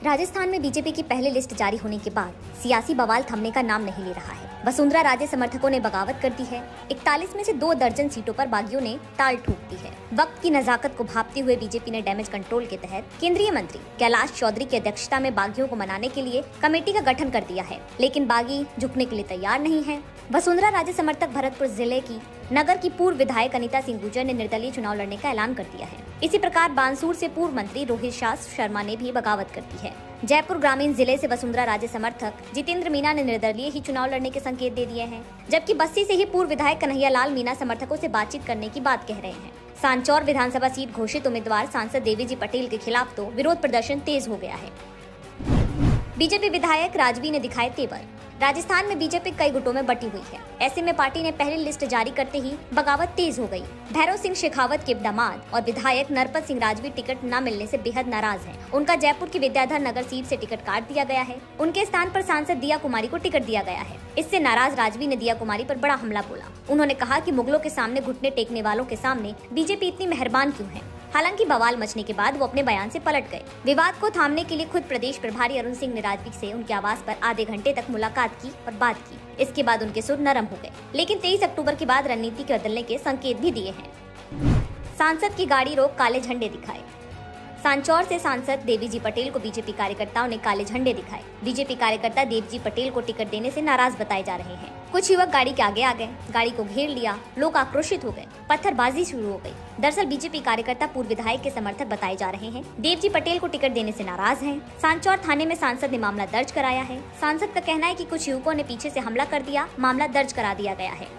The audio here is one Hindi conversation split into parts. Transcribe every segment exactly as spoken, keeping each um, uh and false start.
राजस्थान में बीजेपी की पहली लिस्ट जारी होने के बाद सियासी बवाल थमने का नाम नहीं ले रहा है। वसुंधरा राजे समर्थकों ने बगावत कर दी है। इकतालीस में से दो दर्जन सीटों पर बागियों ने ताल ठोक दी है। वक्त की नजाकत को भांपते हुए बीजेपी ने डैमेज कंट्रोल के तहत केंद्रीय मंत्री कैलाश चौधरी की अध्यक्षता में बागियों को मनाने के लिए कमेटी का गठन कर दिया है, लेकिन बागी झुकने के लिए तैयार नहीं है। वसुंधरा राजे समर्थक भरतपुर जिले की नगर की पूर्व विधायक अनीता सिंह गुर्जर ने निर्दलीय चुनाव लड़ने का ऐलान कर दिया है। इसी प्रकार बानसूर से पूर्व मंत्री रोहित शास्त्र शर्मा ने भी बगावत कर दी है। जयपुर ग्रामीण जिले से वसुंधरा राजे समर्थक जितेंद्र मीणा ने निर्दलीय ही चुनाव लड़ने के संकेत दे दिए हैं, जबकि बस्सी से ही पूर्व विधायक कन्हैया लाल मीणा समर्थकों से बातचीत करने की बात कह रहे हैं। सांचौर विधानसभा सीट घोषित उम्मीदवार सांसद देवीजी पटेल के खिलाफ तो विरोध प्रदर्शन तेज हो गया है। बीजेपी विधायक राजवी ने दिखाए तेवर। राजस्थान में बीजेपी कई गुटों में बटी हुई है। ऐसे में पार्टी ने पहली लिस्ट जारी करते ही बगावत तेज हो गई। भैरव सिंह शेखावत के दामाद और विधायक नरपत सिंह राजवी टिकट न मिलने से बेहद नाराज हैं। उनका जयपुर की विद्याधर नगर सीट से टिकट काट दिया गया है। उनके स्थान पर सांसद दिया कुमारी को टिकट दिया गया है। इससे नाराज राजवी ने दिया कुमारी पर बड़ा हमला बोला। उन्होंने कहा कि मुगलों के सामने घुटने टेकने वालों के सामने बीजेपी इतनी मेहरबान क्यों है। हालांकि बवाल मचने के बाद वो अपने बयान से पलट गए। विवाद को थामने के लिए खुद प्रदेश प्रभारी अरुण सिंह ने राजवी से उनके आवास पर आधे घंटे तक मुलाकात की और बात की। इसके बाद उनके सुर नरम हो गए, लेकिन तेईस अक्टूबर के बाद रणनीति के बदलने के संकेत भी दिए हैं। सांसद की गाड़ी रोक काले झंडे दिखाए। सांचौर से सांसद देवीजी पटेल को बीजेपी कार्यकर्ताओं ने काले झंडे दिखाए। बीजेपी कार्यकर्ता देवजी पटेल को टिकट देने से नाराज बताए जा रहे हैं। कुछ युवक गाड़ी के आगे आ गए, गाड़ी को घेर लिया, लोग आक्रोशित हो गए, पत्थरबाजी शुरू हो गई। दरअसल बीजेपी कार्यकर्ता पूर्व विधायक के समर्थक बताए जा रहे हैं। देवजी पटेल को टिकट देने से नाराज हैं। सांचौर थाने में सांसद ने मामला दर्ज कराया है। सांसद का कहना है कि कुछ युवकों ने पीछे से हमला कर दिया, मामला दर्ज करा दिया गया है।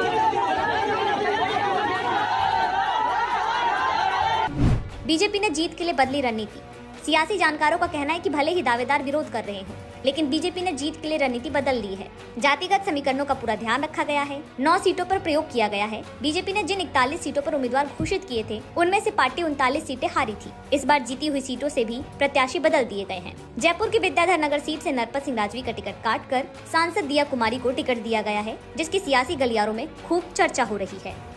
बीजेपी ने जीत के लिए बदली रणनीति। सियासी जानकारों का कहना है कि भले ही दावेदार विरोध कर रहे हों, लेकिन बीजेपी ने जीत के लिए रणनीति बदल ली है। जातिगत समीकरणों का पूरा ध्यान रखा गया है। नौ सीटों पर प्रयोग किया गया है। बीजेपी ने जिन इकतालीस सीटों पर उम्मीदवार घोषित किए थे, उनमें से पार्टी उनतालीस सीटें हारी थी। इस बार जीती हुई सीटों से भी प्रत्याशी बदल दिए गए हैं। जयपुर की विद्याधर नगर सीट से नरपत सिंह राजवी का टिकट काट कर सांसद दिया कुमारी को टिकट दिया गया है, जिसकी सियासी गलियारों में खूब चर्चा हो रही है।